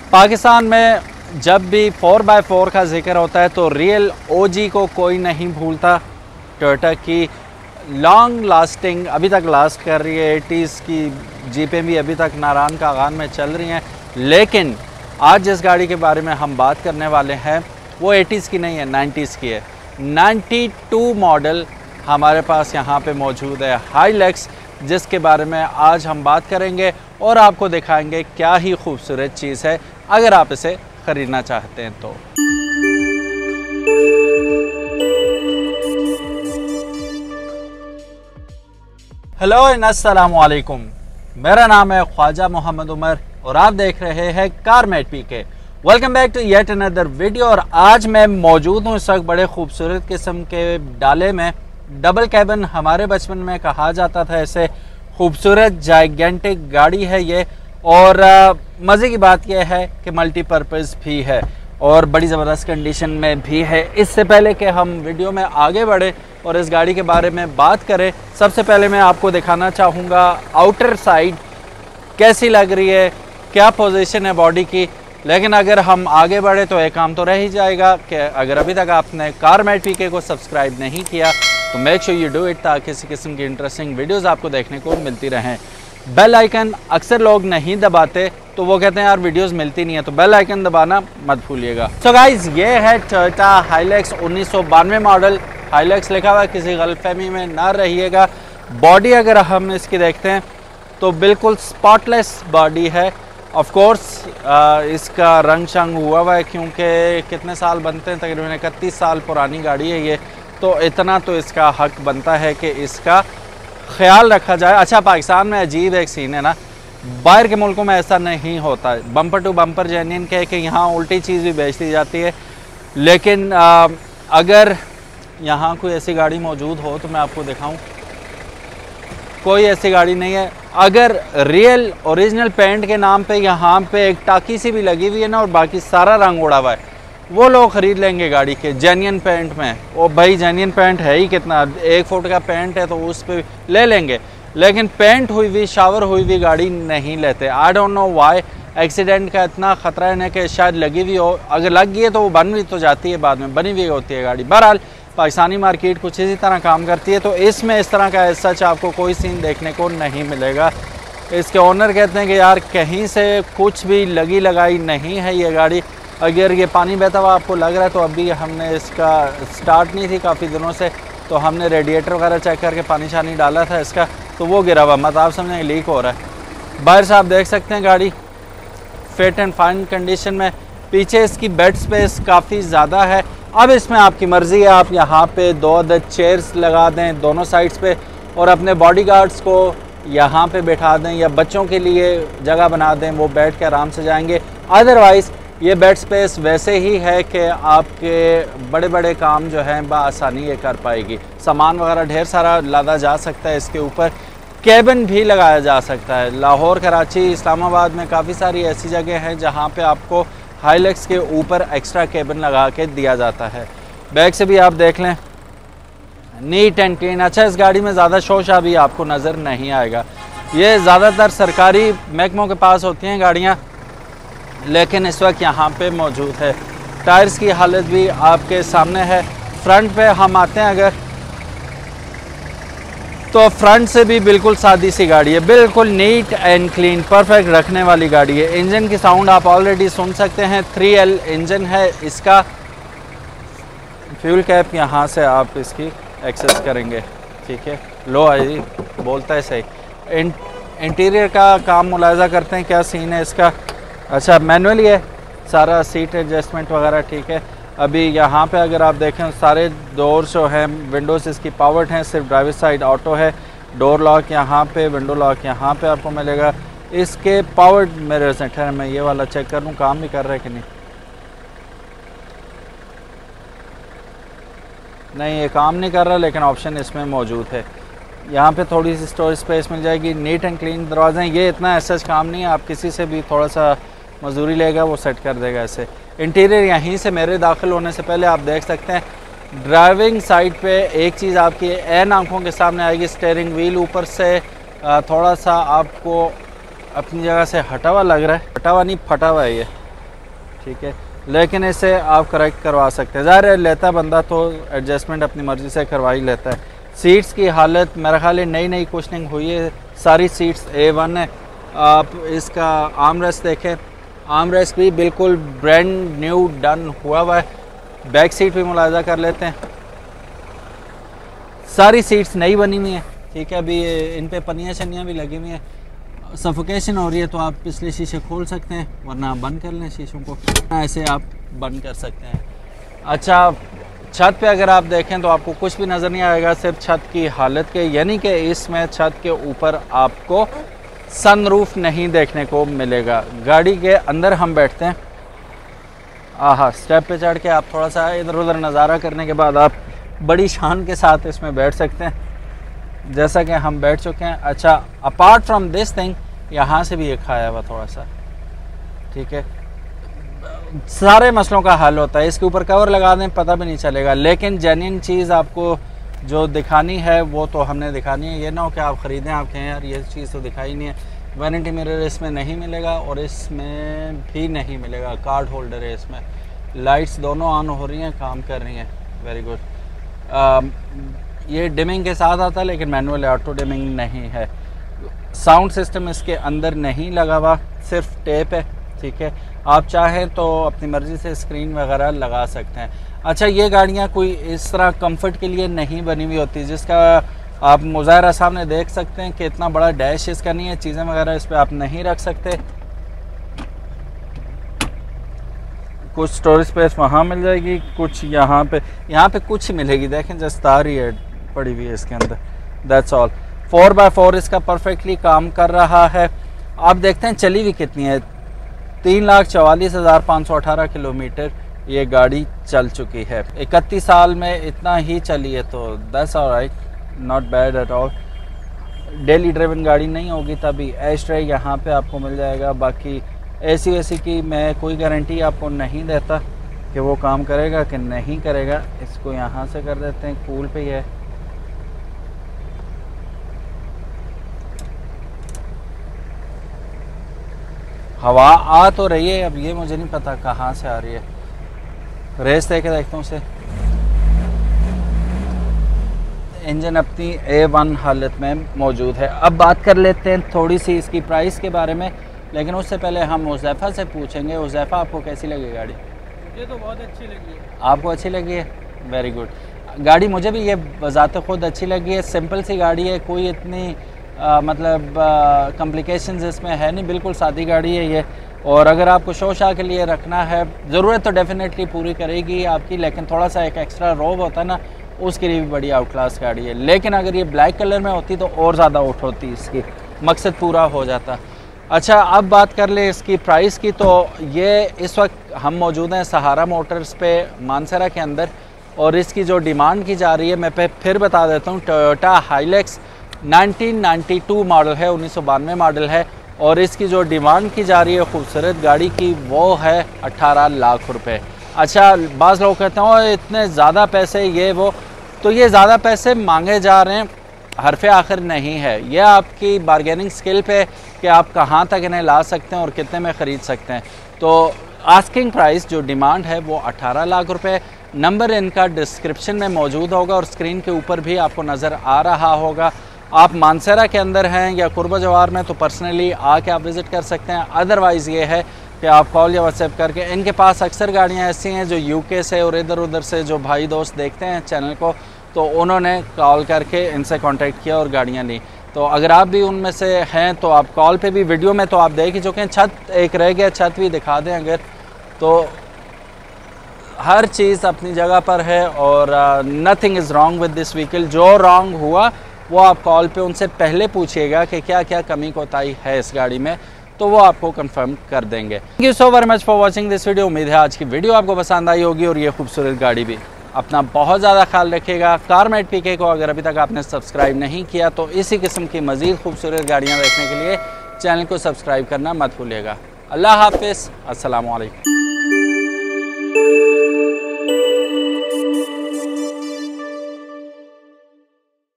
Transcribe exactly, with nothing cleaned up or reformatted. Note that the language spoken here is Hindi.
पाकिस्तान में जब भी फोर बाई फोर का जिक्र होता है तो रियल ओजी को कोई नहीं भूलता। टोयोटा की लॉन्ग लास्टिंग अभी तक लास्ट कर रही है, एटीज़ की जीपें भी अभी तक नारान का आगान में चल रही हैं। लेकिन आज जिस गाड़ी के बारे में हम बात करने वाले हैं वो एटीज़ की नहीं है, नाइन्टीज़ की है। नाइन्टी टू मॉडल हमारे पास यहाँ पे मौजूद है, हाइलक्स, जिसके बारे में आज हम बात करेंगे और आपको दिखाएंगे क्या ही खूबसूरत चीज़ है अगर आप इसे ख़रीदना चाहते हैं तो। हेलो अस्सलाम वालेकुम, मेरा नाम है ख्वाजा मोहम्मद उमर और आप देख रहे हैं carmate PK. Welcome back to yet another video. और आज मैं मौजूद हूँ इस वक्त बड़े खूबसूरत किस्म के डाले में। डबल कैबिन हमारे बचपन में कहा जाता था, ऐसे खूबसूरत जाइगेंटिक गाड़ी है ये। और मज़े की बात यह है कि मल्टीपर्पज़ भी है और बड़ी ज़बरदस्त कंडीशन में भी है। इससे पहले कि हम वीडियो में आगे बढ़े और इस गाड़ी के बारे में बात करें, सबसे पहले मैं आपको दिखाना चाहूँगा आउटर साइड कैसी लग रही है, क्या पोजीशन है बॉडी की। लेकिन अगर हम आगे बढ़े तो एक काम तो रह ही जाएगा कि अगर अभी तक आपने कारमेट पीके को सब्सक्राइब नहीं किया तो make sure you do it, ताकि किसी किस्म की इंटरेस्टिंग वीडियोस आपको देखने को मिलती रहें। बेल आइकन अक्सर लोग नहीं दबाते तो वो कहते हैं यार वीडियोस मिलती नहीं है, तो बेल आइकन दबाना मत भूलिएगा। सो गाइज, ये है टोयोटा हाइलक्स उन्नीस सौ बानवे मॉडल। हाइलक्स लिखा हुआ है, किसी गलतफहमी में ना रहिएगा। बॉडी अगर हम इसकी देखते हैं तो बिल्कुल स्पॉटलेस बॉडी है। ऑफ कोर्स इसका रंग शंग हुआ हुआ है क्योंकि कितने साल बनते हैं, तकरीबन इकतीस साल पुरानी गाड़ी है ये, तो इतना तो इसका हक बनता है कि इसका ख्याल रखा जाए। अच्छा, पाकिस्तान में अजीब एक सीन है ना, बाहर के मुल्कों में ऐसा नहीं होता है। बम्पर टू बम्पर जेन्युइन कह के यहाँ उल्टी चीज़ भी बेच दी जाती है। लेकिन आ, अगर यहाँ कोई ऐसी गाड़ी मौजूद हो तो मैं आपको दिखाऊं, कोई ऐसी गाड़ी नहीं है। अगर रियल ओरिजिनल पेंट के नाम पे यहाँ पे एक टाकी सी भी लगी हुई है ना और बाकी सारा रंग उड़ा हुआ है, वो लोग ख़रीद लेंगे गाड़ी के जेन्युइन पेंट में। वो भाई जेन्युइन पेंट है ही कितना, एक फुट का पेंट है तो उस पर ले लेंगे। लेकिन पेंट हुई हुई, शावर हुई हुई गाड़ी नहीं लेते। I don't know why. Accident का इतना ख़तरा है कि शायद लगी हुई हो, अगर लग गई है तो वो बन भी तो जाती है, बाद में बनी हुई होती है गाड़ी। बहरहाल पाकिस्तानी मार्केट कुछ इसी तरह काम करती है, तो इसमें इस तरह का सच आपको कोई सीन देखने को नहीं मिलेगा। इसके ओनर कहते हैं कि यार कहीं से कुछ भी लगी लगाई नहीं है ये गाड़ी। अगर ये पानी बहता हुआ आपको लग रहा है तो अभी हमने इसका स्टार्ट नहीं थी काफ़ी दिनों से, तो हमने रेडिएटर वगैरह चेक करके पानी शानी डाला था इसका, तो वो गिरा हुआ, मत आप समझें लीक हो रहा है। बाहर से आप देख सकते हैं गाड़ी फिट एंड फाइन कंडीशन में। पीछे इसकी बेड स्पेस काफ़ी ज़्यादा है। अब इसमें आपकी मर्ज़ी है, आप यहाँ पे दो अदद चेयर्स लगा दें दोनों साइड्स पे और अपने बॉडीगार्ड्स को यहाँ पे बैठा दें या बच्चों के लिए जगह बना दें, वो बैठ के आराम से जाएंगे। अदरवाइज़ ये बेड स्पेस वैसे ही है कि आपके बड़े बड़े काम जो हैं बआसानी ये कर पाएगी। सामान वगैरह ढेर सारा लादा जा सकता है इसके ऊपर, केबिन भी लगाया जा सकता है। लाहौर, कराची, इस्लामाबाद में काफ़ी सारी ऐसी जगह हैं जहाँ पे आपको हाइलक्स के ऊपर एक्स्ट्रा केबिन लगा के दिया जाता है। बैक से भी आप देख लें, नीट एंड क्लीन। अच्छा, इस गाड़ी में ज़्यादा शोशा भी आपको नज़र नहीं आएगा। ये ज़्यादातर सरकारी महकमों के पास होती हैं गाड़ियाँ, लेकिन इस वक्त यहाँ पे मौजूद है। टायर्स की हालत भी आपके सामने है। फ्रंट पे हम आते हैं अगर, तो फ्रंट से भी बिल्कुल सादी सी गाड़ी है, बिल्कुल नीट एंड क्लीन, परफेक्ट रखने वाली गाड़ी है। इंजन की साउंड आप ऑलरेडी सुन सकते हैं, थ्री एल इंजन है इसका। फ्यूल कैप यहाँ से आप इसकी एक्सेस करेंगे, ठीक है। लो आई बोलता है सही। इन, इंटीरियर का काम मुलाजा करते हैं, क्या सीन है इसका। अच्छा, मैनुअली है सारा, सीट एडजस्टमेंट वगैरह ठीक है। अभी यहाँ पे अगर आप देखें सारे डोर्स जो हैं, विंडोज़ इसकी पावर्ड हैं, सिर्फ ड्राइवर साइड ऑटो है। डोर लॉक यहाँ पे, विंडो लॉक यहाँ पे आपको मिलेगा। इसके पावर्ड मिरर्स हैं। ठहर मैं ये वाला चेक कर लूँ काम भी कर रहा है कि नहीं। नहीं, ये काम नहीं कर रहा, लेकिन ऑप्शन इसमें मौजूद है। यहाँ पे थोड़ी सी स्टोरेज स्पेस मिल जाएगी। नीट एंड क्लीन दरवाजे हैं। ये इतना ऐसा काम नहीं है, आप किसी से भी थोड़ा सा मजदूरी लेगा वो सेट कर देगा ऐसे। इंटीरियर यहीं से मेरे दाखिल होने से पहले आप देख सकते हैं, ड्राइविंग साइड पे एक चीज़ आपकी एन आंखों के सामने आएगी। स्टीयरिंग व्हील ऊपर से थोड़ा सा आपको अपनी जगह से हटा हुआ लग रहा है, हटा हुआ नहीं फटा हुआ है ये, ठीक है, लेकिन इसे आप करेक्ट करवा सकते हैं। ज़ाहिर है लेता बंदा तो एडजस्टमेंट अपनी मर्ज़ी से करवा ही लेता है। सीट्स की हालत मेरा ख्याल है नई नई कुशनिंग हुई है, सारी सीट्स ए वन है। आप इसका आर्म रेस्ट देखें, आर्म रेस्ट भी बिल्कुल ब्रांड न्यू डन हुआ हुआ है। बैक सीट भी मुलाजा कर लेते हैं, सारी सीट्स नई बनी हुई हैं, ठीक है। अभी इन पे पनियाँ शनियाँ भी लगी हुई हैं। सफोकेशन हो रही है तो आप पिछले शीशे खोल सकते हैं, वरना बंद कर लें शीशों को, ऐसे आप बंद कर सकते हैं। अच्छा, छत पे अगर आप देखें तो आपको कुछ भी नज़र नहीं आएगा, सिर्फ छत की हालत के, यानी कि इसमें छत के ऊपर आपको सनरूफ नहीं देखने को मिलेगा। गाड़ी के अंदर हम बैठते हैं, आहा, स्टेप पे चढ़ के आप थोड़ा सा इधर उधर नज़ारा करने के बाद आप बड़ी शान के साथ इसमें बैठ सकते हैं, जैसा कि हम बैठ चुके हैं। अच्छा, अपार्ट फ्रॉम दिस थिंग, यहाँ से भी एक खाया हुआ थोड़ा सा, ठीक है। सारे मसलों का हल होता है, इसके ऊपर कवर लगा दें पता भी नहीं चलेगा, लेकिन जेन्युइन चीज़ आपको जो दिखानी है वो तो हमने दिखानी है। ये ना हो कि आप ख़रीदें, आप कहें यार ये चीज़ तो दिखाई नहीं है। वैनिटी मिरर इसमें नहीं मिलेगा और इसमें भी नहीं मिलेगा। कार्ड होल्डर है इसमें, लाइट्स दोनों ऑन हो रही हैं, काम कर रही हैं, वेरी गुड। ये डिमिंग के साथ आता है लेकिन मैनुअल ऑटो डिमिंग नहीं है। साउंड सिस्टम इसके अंदर नहीं लगा हुआ, सिर्फ टेप है, ठीक है। आप चाहें तो अपनी मर्ज़ी से स्क्रीन वगैरह लगा सकते हैं। अच्छा, ये गाड़ियाँ कोई इस तरह कंफर्ट के लिए नहीं बनी हुई होती, जिसका आप मुज़ाहरा सामने देख सकते हैं कि इतना बड़ा डैश इसका नहीं है, चीज़ें वगैरह इस पर आप नहीं रख सकते। कुछ स्टोरेज स्पेस वहाँ मिल जाएगी, कुछ यहाँ पे यहाँ पे कुछ मिलेगी, देखें जस्ट तार ही है पड़ी हुई है इसके अंदर, that's all. Four by four इसका परफेक्टली काम कर रहा है। आप देखते हैं चली हुई कितनी है, तीन लाख चवालीस हज़ार पाँच सौ अठारह किलोमीटर ये गाड़ी चल चुकी है। इकतीस साल में इतना ही चली है, तो that's alright, not bad at all. Daily driven गाड़ी नहीं होगी तभी एश ट्रे यहाँ पे आपको मिल जाएगा। बाकी एसी वेसी की मैं कोई गारंटी आपको नहीं देता कि वो काम करेगा कि नहीं करेगा। इसको यहाँ से कर देते हैं, कूल पे ही है। हवा आ तो रही है, अब ये मुझे नहीं पता कहाँ से आ रही है। रेस दे के देखता हूँ उसे। इंजन अपनी ए वन हालत में मौजूद है। अब बात कर लेते हैं थोड़ी सी इसकी प्राइस के बारे में, लेकिन उससे पहले हम हुज़ैफ़ा से पूछेंगे। हुज़ैफ़ा, आपको कैसी लगी गाड़ी? मुझे तो बहुत अच्छी लगी है। आपको अच्छी लगी है? Very good. गाड़ी मुझे भी ये बज़ाते खुद अच्छी लगी है। सिंपल सी गाड़ी है, कोई इतनी आ, मतलब कॉम्प्लिकेशंस इसमें है नहीं, बिल्कुल सादी गाड़ी है ये। और अगर आपको शो शाह के लिए रखना है, ज़रूरत तो डेफिनेटली पूरी करेगी आपकी, लेकिन थोड़ा सा एक एक्स्ट्रा रोब होता है ना, उसके लिए भी बड़ी आउट क्लास गाड़ी है। लेकिन अगर ये ब्लैक कलर में होती तो और ज़्यादा आउट होती, इसकी मकसद पूरा हो जाता। अच्छा, अब बात कर ले इसकी प्राइस की, तो ये इस वक्त हम मौजूद हैं सहारा मोटर्स पे मानसरा के अंदर, और इसकी जो डिमांड की जा रही है मैं पे फिर बता देता हूँ। Toyota Hilux nineteen ninety two model है, उन्नीस सौ बानवे मॉडल है, और इसकी जो डिमांड की जा रही है खूबसूरत गाड़ी की वो है अट्ठारह लाख रुपए। अच्छा, बाज़ लोग कहते हैं इतने ज़्यादा पैसे ये वो, तो ये ज़्यादा पैसे मांगे जा रहे हैं, हरफ आखिर नहीं है। यह आपकी बारगेनिंग स्किल पे कि आप कहाँ तक इन्हें ला सकते हैं और कितने में ख़रीद सकते हैं। तो आस्किंग प्राइस जो डिमांड है वो अठारह लाख रुपए। नंबर इनका डिस्क्रिप्शन में मौजूद होगा और स्क्रीन के ऊपर भी आपको नज़र आ रहा होगा। आप मानसरा के अंदर हैं या कुर्बा जवार में तो पर्सनली आके आप विज़िट कर सकते हैं। अदरवाइज़ ये है कि आप कॉल या व्हाट्सएप करके, इनके पास अक्सर गाड़ियाँ ऐसी हैं जो यूके से और इधर उधर से जो भाई दोस्त देखते हैं चैनल को, तो उन्होंने कॉल करके इनसे कांटेक्ट किया और गाड़ियाँ ली। तो अगर आप भी उनमें से हैं तो आप कॉल पे भी, वीडियो में तो आप देख ही चुके हैं। छत एक रह गया, छत भी दिखा दें अगर, तो हर चीज़ अपनी जगह पर है और nothing is wrong with this vehicle. जो रॉन्ग हुआ वो आप कॉल पे उनसे पहले पूछिएगा कि क्या क्या कमी कोताही है इस गाड़ी में, तो वो आपको कंफर्म कर देंगे। Thank you so very much for watching this video. उम्मीद है आज की वीडियो आपको पसंद आई होगी और ये खूबसूरत गाड़ी भी। अपना बहुत ज़्यादा ख्याल रखिएगा। कारमेट पीके को अगर अभी तक आपने सब्सक्राइब नहीं किया तो इसी किस्म की मज़ीद खूबसूरत गाड़ियाँ देखने के लिए चैनल को सब्सक्राइब करना मत भूलिएगा। अल्लाह हाफिज़, अस्सलामु अलैकुम।